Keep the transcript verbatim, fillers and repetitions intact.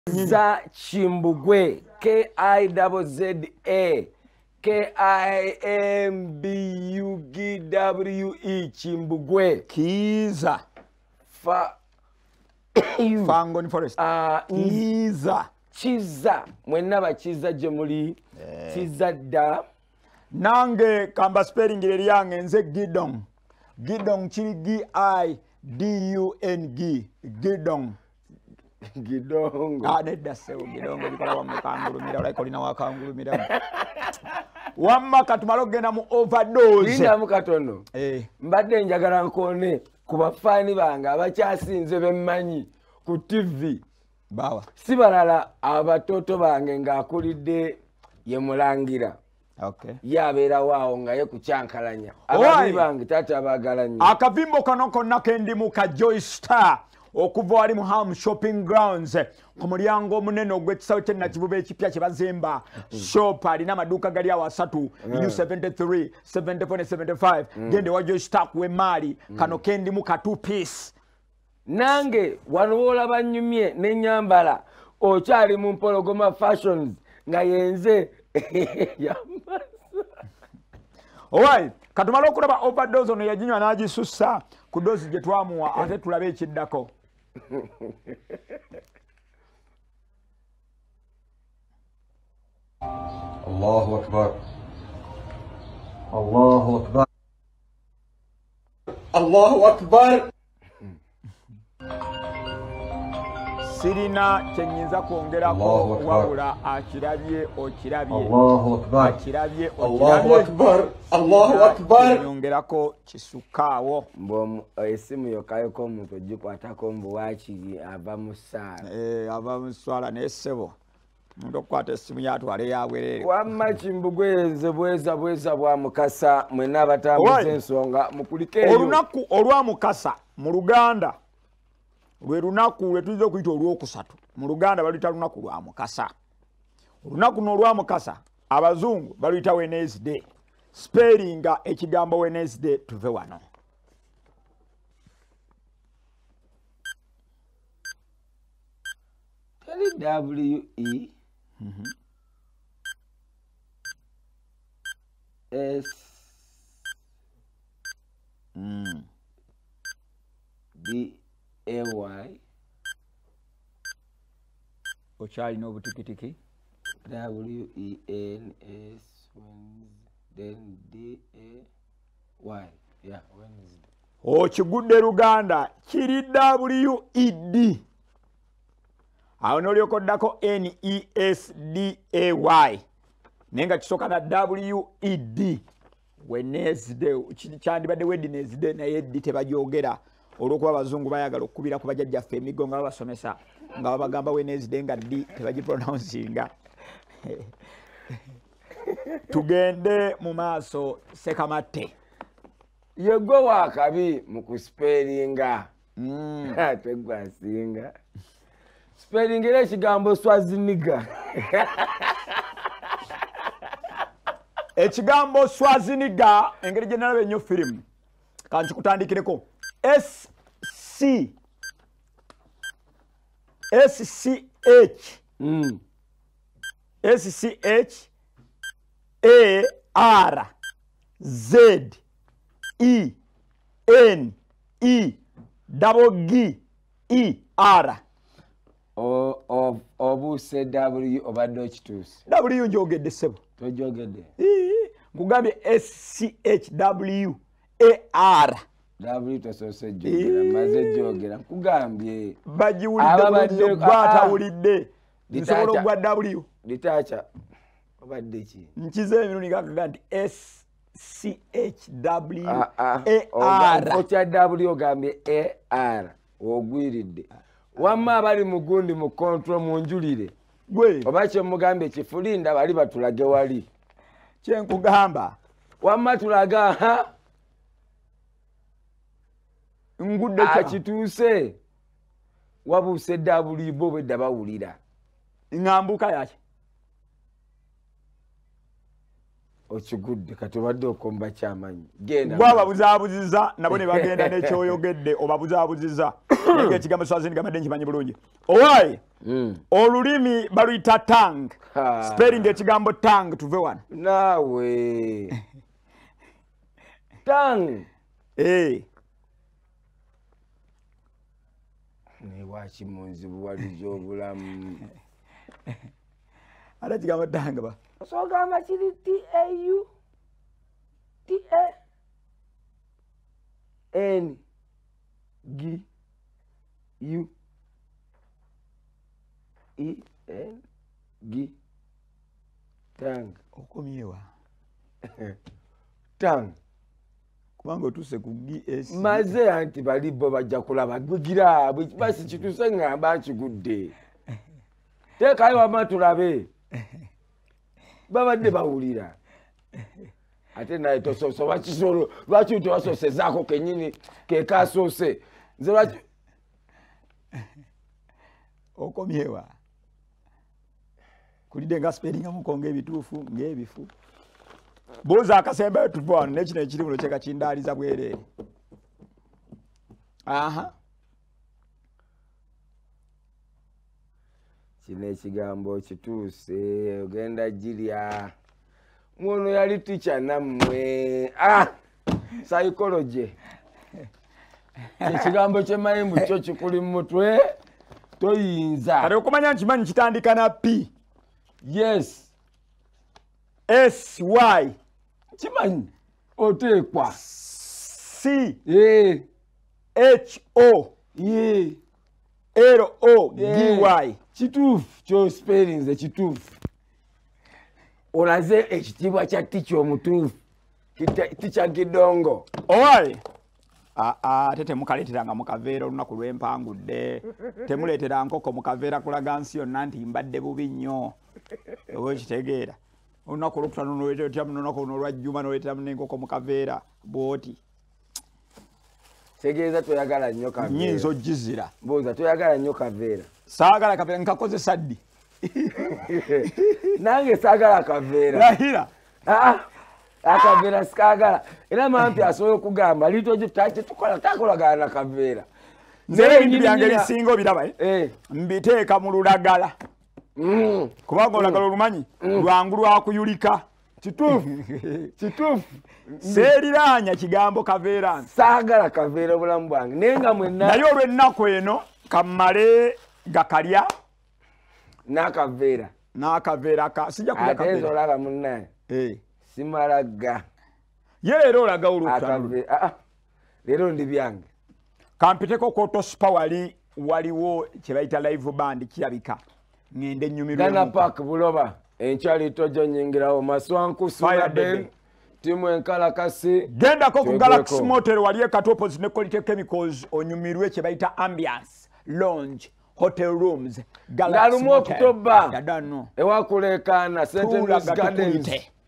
Za Chimbugwe, K I Z Z A, K I M B U G W E, Chimbugwe. Kiza. Fa. Fangon Forest. Ah, Kiza. Chiza. Mwenna ba chiza jemuli. Chiza da. Nange kamba spelling ile yange nze Gidong. Gidong chiri G I D U N G. Gidong. Gidongo. Ah, nedda sewo Gidongo bikola wa mukangulu mira ola kolina wa kangulu mira. Wamma katumalo genda mu overdose. Linda mukatono. Eh. Mbadde njagala nkone ku bafani bange abakyasinze bemmanyi ku T V. Bawa. Si balala abatoto bange ng'akulidde ye Mulangira. Okay. Yabeera waawo nga ye kucyankalanya. Ababi bange tata abagalanya. Akavimbo kano konna kendi mu ka Joy Star okuva wali mu Ham Shopping Grounds ku mulyango omunene ogw'ekisawo ky'e Nakivubo ekipya kye bazimba. Shop alina amaduuka gali awo asatu U seventy-three, seventy-four ne seventy-five. Gende wa Joy Star kuwe maali kano kendi mu ka two piece. Nange wano boolaba nnyumye n'ennyambala okyali mu Mpologoma Fashions nga yenze yambaza. Alright, katumala okulaba overdose ono yaginywa n'agisussa ku dozi gye twamuwa ate tulabe ekiddako. Allahu Akbar. Allahu Akbar. Allahu Akbar. Sirina kyenyinza kwongerako wabula akirabye okirabye. Allahu Akbar. Akirabye Allahu okirabye. Akbar. Allahu Akbar. Nyongerako kisukaawo. Mbom esimu yokayoko omuntu ogikwatako mbu waakiri ava mu ssaala. Eh, ava mu swala n'essebo. Omuntu okukwata essimu yatwale yabwerere. Wamma Chimbugwe yenze bweza bweza bwa Mukasa mwenna abatambuza ensonga mukulikeeyo. Olunaku olwa Mukasa mu Luganda lwe lunaku lwe tuliza okuyita olwokusatu. Mu Luganda baluyita lunaku lwa Mukasa. Olunaku n'olwa Mukasa abazungu baluyita Wednesday. Spellinga ekigambo Wednesday tuve wano. Tali W E Mhm. S Mm. D A Y Okyali n'obutikitiki. W E N S then D A Y. Yeah, Wednesday. Okigudde Luganda kiri W E D. Awo n'olyokoddako N E S D A Y. Nenga kisoka na W E D. Wednesday kyandibadde Wednesday naye eddi tebagyogera olw'okuba abazungu bayagala okukubira ku bajjajjaffe emigo nga babasomesa nga babagamba Wednesday nga ddi tebagipronouncing. Tugende mu maaso Sekamatte. Yegwe wakabi mu kuspellinga. Mm. Tegwasinga. Spelling era ekigambo Swaziniga. Ekigambo Swaziniga engeri gye nalaba ennyo firimu. Kankikutandikireko. S C S C H Mm. S C H A R Z E N E double G E R. O of obuse W obadde okituuse. W njogedde sebo. Tojogedde. Nkugambye S C H W A R. W tosoose jogera maze jogera nkugambye. Bagiwulidde gwatawulidde. Nsobola ogwa W. Litacha obadde ki? Nkize emirundi gakaga nti S C H W A R. Otya W ogambye A R ogwiridde. Wamma abali mugundi mu control munjulire. Gwe Oba kye mugambye kifulinda bali batulage wali. kye nkugamba. Wamma tulaga ha Ngudde kya. akituuse wabuuse W bo bwe dabawulira. Ngambuka yaki. Okigudde katobadde okomba kyamanyi. Genda. Gwa babuzaabuziza nabo ne bagenda n'ekyoyogedde obabuzaabuziza. nenge ekigambo Swazini gamadde nkimanyi bulungi owaayi olulimi baluyita tang spelling ekigambo tang tuve wano naawe tang eh ne wakimunzi buwaliza obulamu ala kigambo tang ba osogamba kiri T A U T A N G U E N G tang okomyewa tang kubanga otuse ku G S maze anti bali bo bajja kulaba gwigira basi kituse ngamba nkigudde tekayo amatulabe babadde bawulira ate naye tososo bakisolo lwaki towasosezaako kenyini kekasose nze lwaki okomyewa kulide nga spelling amukonga ebituufu ng'ebifu buuza akasembe tuva wano nekino ekiri muno kyeka kindaaliza bwereere aha kino ekigambo kituuse ogenda girya mwono yali ticha nammwe ah psychology ekigambo kyemayimbu kyo kikuli mu mutwe toyinza kale okumanya nkimanyi kitandika na P yes S Y kimanyi oteekwa C eh H O ye L O G Y kituufu kyo spellings ekituufu olaze ekitiibwa kya ticha omutuufu ticha Gidongo owaayi ate temukaleeteranga mu kaveera olunaku lw'empangudde temuleetera nkoko mu kaveera kulaga nsi yonna nti mbadde bubi nnyo oba ekitegeera olunaku olwokutaano n'oleetera olunaku luno olwajjuma n'oleeteramu n'enkoko mu kaveera bw'oti tegeeza toyagala nnyo kaveera nnyinza ogizira mbuuza toyagala nnyo kaveera saagala kaveera nkakozesa ddi nange saagala kaveera lahira akaveera sikaagala era mampi asobola okugamba litojo tetukola takolagana na kaveera nze ebintu byange bisinga obiraba mbiteeka mu lulagala kubanga olulagala olumanyi lwangu lwakuyulika kituufu kituufu seeriraanya kigambo kaveera saagala kaveera obulamu bwange naye nga mwenna naye olw'ennaku eno kammale gakalya n'akaveera n'akaveera ka sijja kulya ate nze olaba munnaye simalaga ye leero olaga olwokutaano leero ndi byange kampiteko kotospa wali waliwo kye bayita live band kirabika ngende ennyumirwa Ghana Park Buloba enkyali tojo nyingirawo maswankusuaden timu enkalakasi gendako ku Galaxy Motel wali ekati opposite ne Quality Chemicals onyumirwe kye bayita ambiance lounge hotel rooms Galaxy Motel Oktoba yadano ewakulekana Saint Louis Gardens